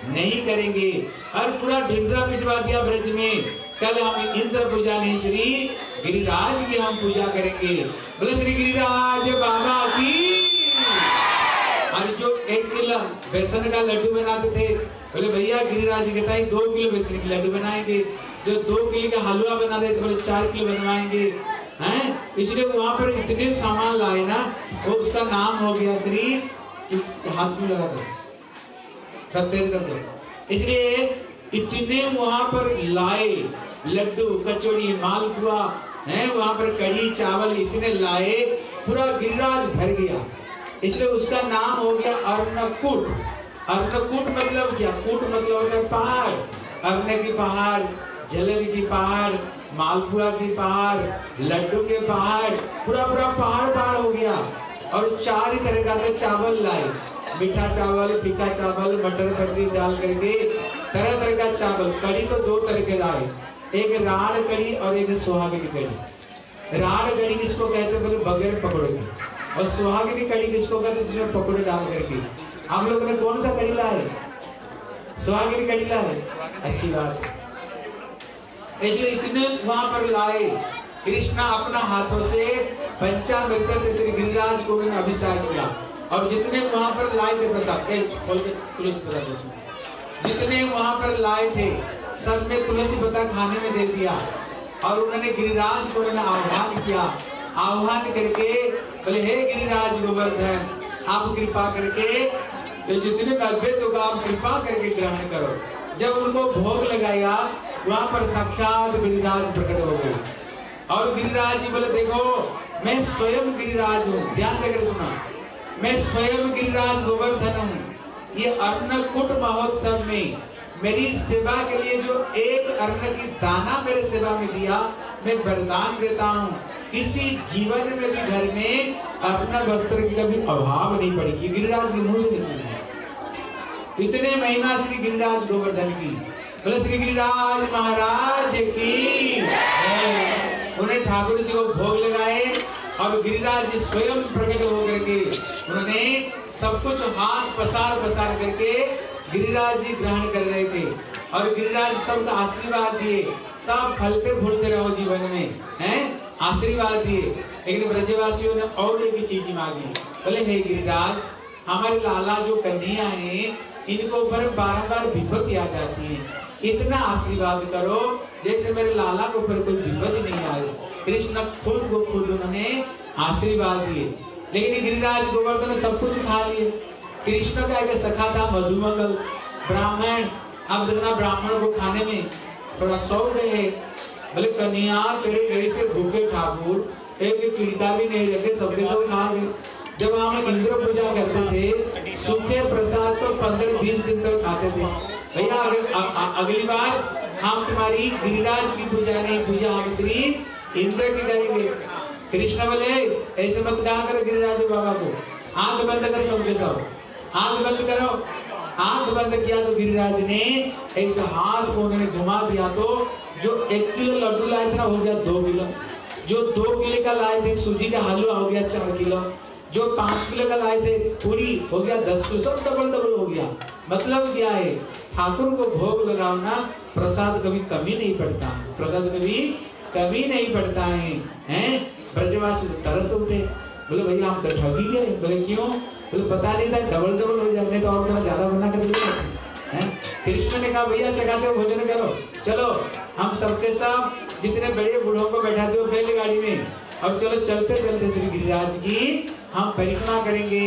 नहीं करेंगे। और पूरा ढिंढरा पिटवा दिया ब्रज में, कल हम इंद्र पूजा नहीं श्री गिरिराज की हम पूजा करेंगे। बोले श्री गिरिराज बाबा की। और जो 1 किलो बेसन का लड्डू बनाते थे, बोले भैया गिरिराज कहता है 2 किलो बेसन के लड्डू बनाएंगे। जो 2 किलो का हलवा बना रहे थे, बोले 4 किलो बनवाएंगे हैं। इसलिए वहां पर इतने सामान लाए ना, वो उसका नाम हो गया श्री, हाथ में लगा दो, सब तेज कर दो। इसलिए इतने वहां पर लाए, लड्डू कचौड़ी मालपुआ है, वहां पर कढ़ी चावल इतने लाए, पूरा गिरिराज भर गया। इसलिए उसका नाम हो गया अर्णकूट। अर्णकूट मतलब क्या? कूट मतलब होता है पहाड़। अर्ण की पहाड़, जलेबी की पहाड़, मालपुआ की पहाड़, लड्डू के पहाड़, पूरा पूरा पहाड़ पहाड़ हो गया। और 4 ही तरह का चावल लाए, मीठा चावल, फीका चावल, मटर पनीर डाल करके तरह तरह का चावल। कढ़ी तो 2 तरह के लाए, एक राड़ कढ़ी और एक सुहागिनी कढ़ी। राड़ कढ़ी किसको कहते हैं? बगैर पकौड़े की। और सुहागिनी कढ़ी किसको कहते हैं? जिसमें पकौड़े डाल करके। हम लोगों ने कौन सा कढ़ी लाए? सुहागिनी कढ़ी लाए, अच्छी बात है। इसलिए इतने वहां पर लाए। कृष्णा अपना हाथों से पंचामृत से श्री गिरिराज को अभिषेक किया। और जितने वहां पर लाए थे प्रसाद, जितने वहां पर लाए थे सब में तुलसी पत्ता खाने में दे दिया। और उन्होंने गिरिराज को आह्वान किया। आह्वान करके बोले हे गिरिराज गोवर्धन, आप कृपा करके तो जितने नैवेद्य होगा आप कृपा करके ग्रहण करो। जब उनको भोग लगाया, वहां पर साक्षात गिरिराज प्रकट हो गए। और गिरिराज जी बोले देखो मैं स्वयं गिरिराज हूँ, ध्यान देकर सुना, मैं स्वयं गिरिराज गोवर्धन हूँ। ये अन्नकूट महोत्सव में मेरी सेवा के लिए जो एक अन्न की दाना मेरे सेवा में दिया, मैं वरदान देता हूँ किसी जीवन में भी घर में अपना वस्त्र की कभी अभाव नहीं पड़ेगी। गिरिराज के मुंह से निकली इतने महिमा श्री गिरिराज गोवर्धन की। बोले श्री गिरिराज महाराज की। उन्हें ठाकुर जी को भोग लगाए और गिरिराज जी स्वयं प्रकट होकर के उन्होंने सब कुछ हाथ पसार पसार करके गिरिराज जी ग्रहण कर रहे थे। और गिरिराज सबका आशीर्वाद दिए, सब फलते फूलते रहो जीवन में, हैं आशीर्वाद दिए। लेकिन ब्रजवासियों ने और एक चीज मांगी। बोले हे गिरिराज, हमारे लाला जो कन्हैया हैं, इनको ऊपर बार-बार विपत्ति आ जाती है, इतना आशीर्वाद करो जैसे मेरे लाला को ऊपर कोई विपत्ति नहीं आए। कृष्ण खुद को खुद उन्होंने आशीर्वाद दिए। लेकिन गिरिराज गोवर्धन ने सब कुछ खा लिए। कृष्ण का एक सखा था मधुमंगल ब्राह्मण। अब देखना ब्राह्मण को खाने में थोड़ा शौक है। बोले कन्हैया तेरे घर से भूखे ठाकुर एक कीड़ा भी नहीं रखे, सबके सब खा गए। जब हम इंद्र पूजा करते थे, सूखे प्रसाद तो 15-20 दिन तक खाते थे। भैया अगली बार हम तुम्हारी गिरिराज की पूजा नहीं, पूजा हम श्री इंद्र की करेंगे। कृष्ण बोले ऐसे मत कहा करो गिरिराज बाबा को, आंख बंद करो सबके सब, आंख बंद करो। आंख बंद किया तो गिरिराज ने ऐसे हाथ को उन्होंने घुमा दिया तो जो 1 किलो लड्डू लाए थे ना हो गया 2 किलो, जो 2 किलो का लाए थे सूजी का हलवा हो गया 4 किलो, जो 5 किलो का लाए थे पूरी हो गया 10 किलो, सब डबल हो गया। मतलब क्या है, ठाकुर को भोग लगाओ ना, प्रसाद कभी कमी नहीं पड़ता, प्रसाद कभी कमी नहीं पड़ता है। हैं ब्रजवासी तरस उठे, बोले भैया हम तो ठगी गए। बोले क्यों? बोले पता नहीं था डबल हो जाने तो और थोड़ा ज्यादा बना कर दिया। कृष्ण ने कहा भैया चकाचक भोजन करो, चलो हम सबके सब जितने बड़े बूढ़ों को बैठाते हो बैलगाड़ी में, और चलो चलते चलते श्री गिरिराज की हम परिक्रमा करेंगे।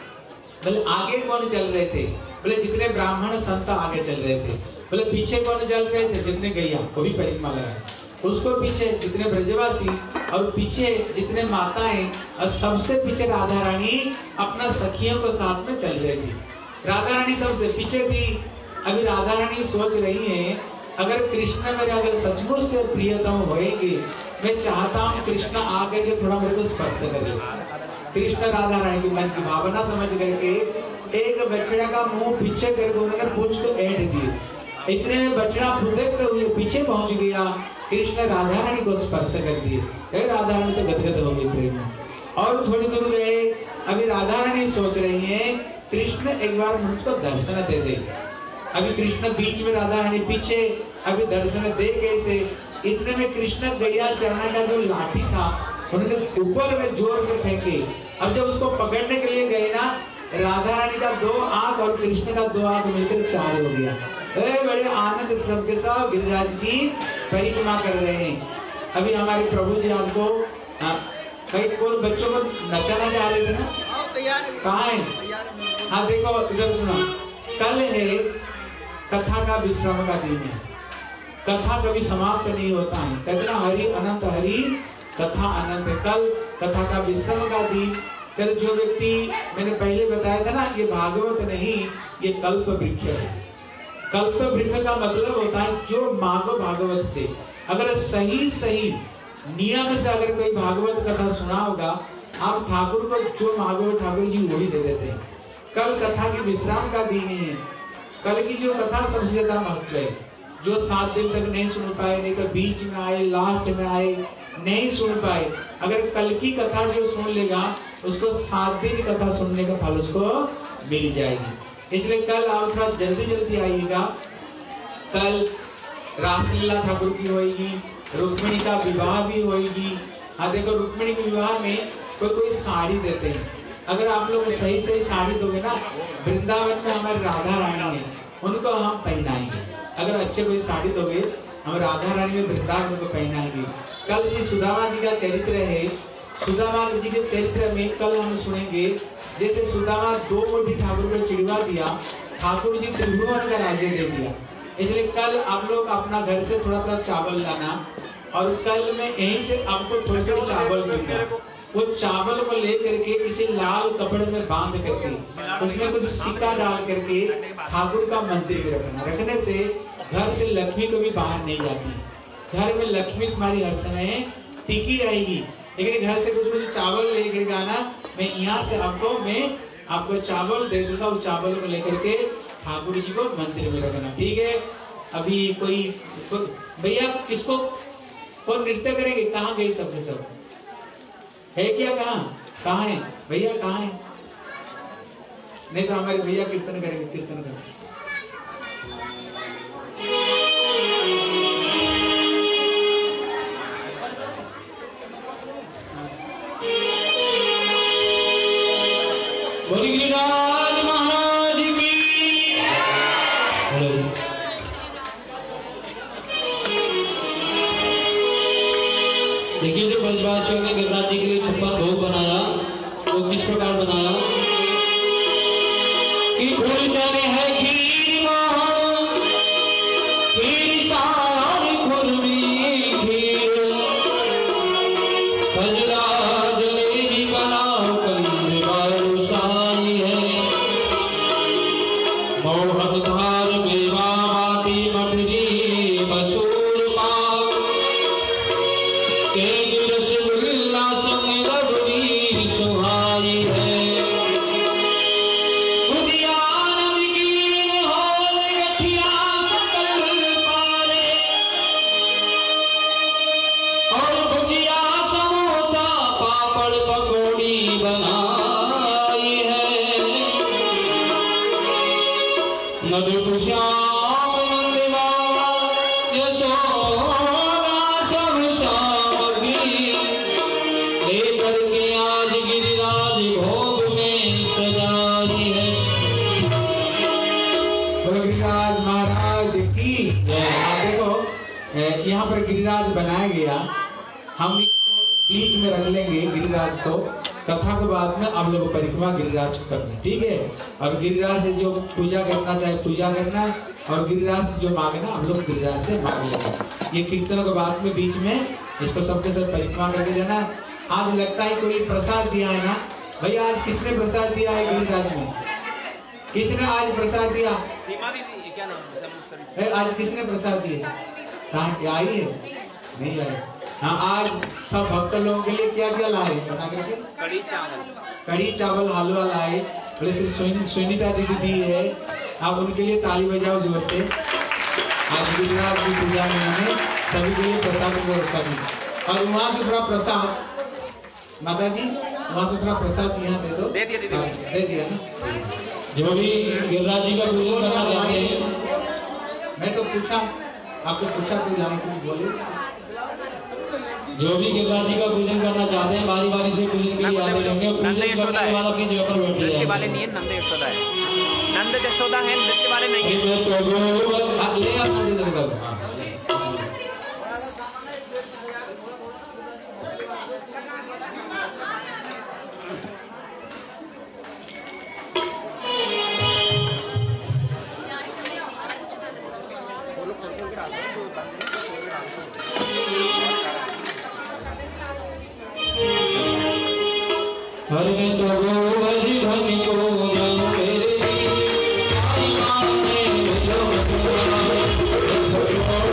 बोले आगे कौन चल रहे थे? बोले जितने ब्राह्मण संत आगे चल रहे थे। बोले पीछे कौन चल रहे थे? जितने गैया वो भी परिक्रमा लगाए, उसको पीछे जितने ब्रजवासी, और पीछे जितने माताएं, और सबसे पीछे राधा रानी अपना सखियों को साथ में चल रही थी। राधा रानी सबसे पीछे थी। अभी राधा रानी सोच रही है अगर कृष्ण मेरे अगर सचमुच से प्रियतम होएंगे, मैं चाहता हूँ कृष्ण आके के थोड़ा मेरे को स्पर्श करे। कृष्ण राधा रानी की मन की भावना समझ करके एक बछड़ा का मुंह पीछे करके उन्होंने पूंछ को ऐंठ दिए। इतने में बछड़ा फुदकते हुए पीछे पहुंच गया। कृष्ण राधा रानी को स्पर्श कर दिए। राधा रानी तो गदगद हो गई प्रेम में। और थोड़ी दूर गए, अभी राधा रानी सोच रही है कृष्ण एक बार मुझको दर्शन दे दे। अभी कृष्ण बीच में, राधा रानी पीछे, अभी दर्शन दे कैसे। इतने में कृष्ण गैया चरना का जो लाठी था उन्होंने ऊपर में जोर से फेंके। अब जब उसको पकड़ने के लिए गए ना, राधा रानी का 2 आंख और कृष्ण का 2 आंख मिलकर 4 हो गया। बड़े आनंद सबके सब गिरिराज की परिक्रमा कर रहे हैं। अभी हमारे प्रभु जी आपको कई कोई बच्चों को नचाना चाह रहे थे ना, कहाँ है? हाँ देखो इधर सुनो, कल है कथा का विश्राम का दिन है। कथा कभी समाप्त नहीं होता है, कहते ना हरि अनंत हरि कथा अनंत है। कल कथा का विश्राम का दिन। कल जो व्यक्ति, मैंने पहले बताया था ना, ये भागवत नहीं, ये कल्प वृक्ष है। कल्प वृक्ष का मतलब होता है जो मांगो भागवत से। अगर सही सही नियम से अगर कोई भागवत कथा सुना होगा, आप ठाकुर को जो मांगो ठाकुर जी वही दे देते हैं। कल कथा की विश्राम का दिन है। कल की जो कथा सबसे ज्यादा महत्व है। जो 7 दिन तक नहीं सुन पाए, नहीं तो बीच में आए, लास्ट में आए, नहीं सुन पाए, अगर कल की कथा जो सुन लेगा उसको 7 दिन कथा सुनने का फल उसको मिल जाएगी। इसलिए कल आप थोड़ा जल्दी जल्दी आइएगा। कल रासलीला ठाकुर की होगी, रुक्मिणी का विवाह भी होगी। हाँ देखो, रुक्मिणी के विवाह में कोई साड़ी देते हैं। अगर आप लोग सही सही साड़ी दोगे ना, वृंदावन में हमारी राधा रानी है, उनको हम पहनाएंगे। अगर अच्छे कोई साड़ी दोगे, हम राधा रानी में वृंदावन को पहनाएंगे। कल श्री सुदामा जी का चरित्र है। सुदामा जी के चरित्र में कल हम सुनेंगे, जैसे सुदामा 2 मुट्ठी ठाकुर को चिड़वा दिया, ठाकुर जी त्रिभुवन का राज्य दे दिया। इसलिए कल आप लोग अपना घर से थोड़ा थोड़ा चावल लाना, और कल मैं यहीं से आपको थोड़ी थोड़ी चावल दूंगा। वो चावल को लेकर के किसी लाल कपड़े में बांध करके उसमें कुछ सिक्का डाल करके ठाकुर का मंदिर में रखना। रखने से घर से लक्ष्मी कभी बाहर नहीं जाती। घर में लक्ष्मी तुम्हारी हर समय टिकी रहेगी। लेकिन घर से कुछ कुछ चावल लेकर आना, मैं यहाँ से आपको चावल दे दूंगा। उस चावल को लेकर के ठाकुर जी को मंदिर में रखना, ठीक है? अभी कोई भैया किसको कौन नृत्य करेंगे? कहाँ गए सबके सब है क्या? कहाँ है भैया? कहाँ है? नहीं तो हमारे भैया कीर्तन करेंगे। कीर्तन करेंगे। बोलिए गिरिराज महाराज की। देखिए, जो ब्रजवासियों ने गिरिराज जी के लिए 56 भोग बनाया, वो किस प्रकार बनाया कि फूल चने है खीर मोहन, खीर सार खुरमी खीर, ब्रजराज जलेबी बनाओ कली बालू साई है, मोहन धार मेवा माटी मठरी मसूर पाक, एक रसगुल्ला संग रबड़ी सुहाई है, बुधिया नमकीन होर गठिया सकल पारे, और बुधिया समोसा पापड़ पकौड़ी बनाई है, मधु श्याम नंद बाबा यशोदा सब सामग्री लेकर के आज गिरिराज भोग में सजाई है। गिरिराज महाराज की आप देखो, यहाँ पर गिरिराज बनाया गया। हम इसको बीच में रख लेंगे गिरिराज को। कथा के बाद में आप लोग परिक्रमा गिरिराज को करना, ठीक है? और गिरिराज से जो पूजा करना चाहे पूजा करना, और गिरिराज से जो मांगना हम लोग गिरिराज से मांग लेंगे। ये कीर्तनों के बाद में बीच में इसको सबके सब परिक्रमा करके जाना। आज लगता है कोई प्रसाद दिया है ना भैया? आज किसने प्रसाद दिया है गिरिराज में? किसने आज प्रसाद दिया? क्या नाम है? आज किसने प्रसाद दिया? कहाँ क्या आई है? नहीं आई। हाँ, आज सब भक्त लोगों के लिए क्या क्या लाए बना करके? कड़ी चावल हलवा लाए। बोले सुनीता दीदी दी है, आप उनके लिए ताली बजाओ जोर से। आज गिरिराज की पूजा में उन्होंने सभी के लिए प्रसाद की व्यवस्था की। और वहाँ से थोड़ा प्रसाद, माता जी वहाँ से थोड़ा प्रसाद यहाँ दे दो। दे दिया ना। जो भी गिरिराज जी का पूजन करना चाहते हैं, मैं तो पूछा, आपको पूछा तो लाइन कुछ बोले। जो भी गिरिराज जी का पूजन करना चाहते हैं बारी बारी से पूजन के लिए आते रहेंगे और पूजन करने के बाद अपनी जगह पर बैठ नृत्य वाले जाएंगे। नहीं है, नंद यशोदा है। नंद यशोदा है, नृत्य वाले नहीं है। तो ले आप पंडित जी का। हर में तो गोवरी ध्वनि को नाम तेरे आई माने लो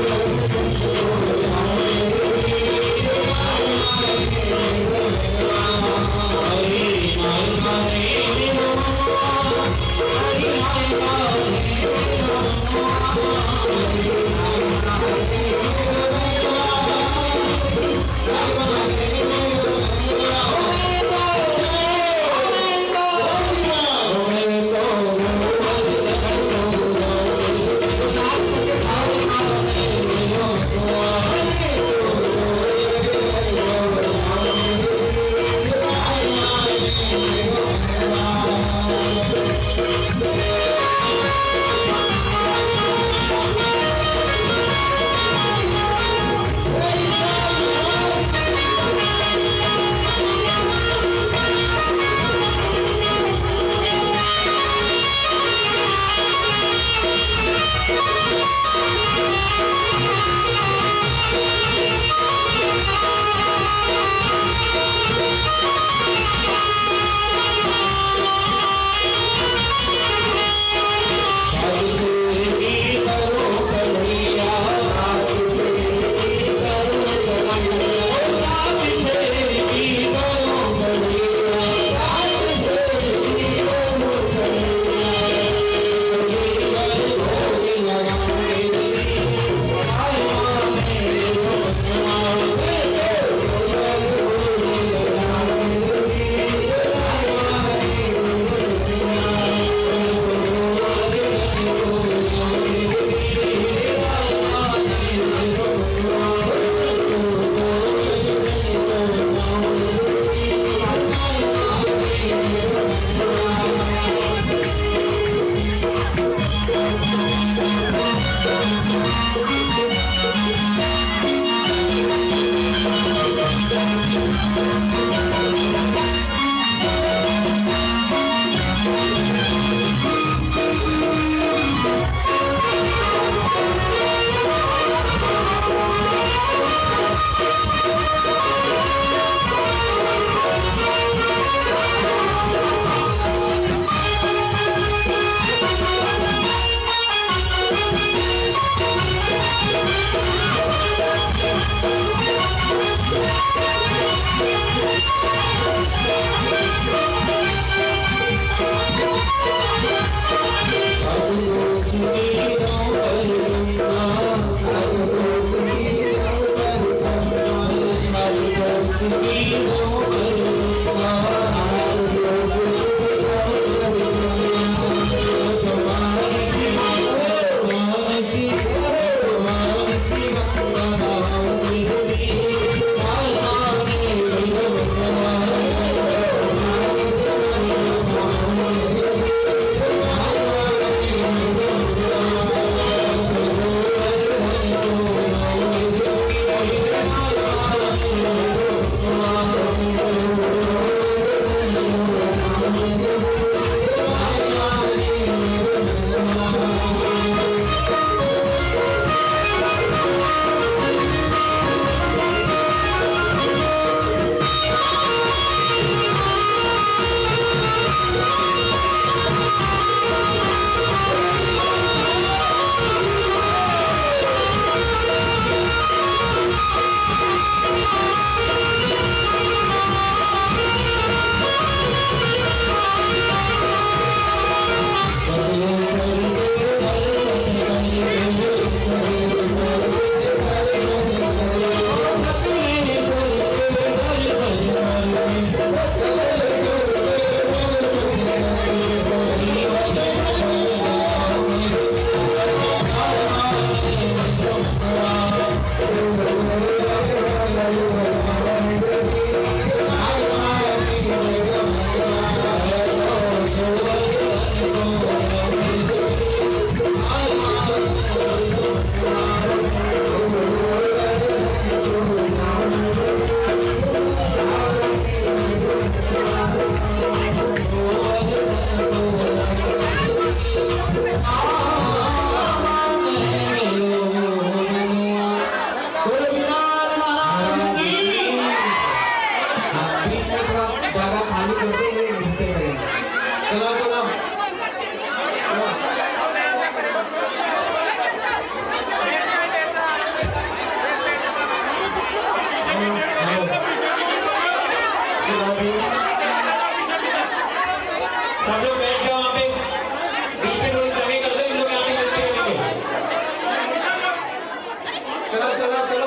चलो चलो चलो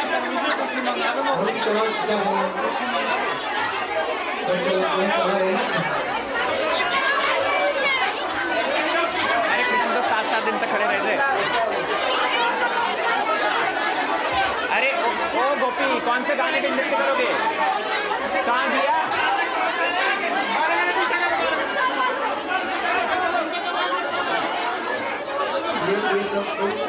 चलो क्या अरे कृष्ण तो 7-7 दिन तक खड़े रहते। अरे ओ गोपी, कौन से गाने पे नृत्य करोगे? कहाँ दिया? ये सब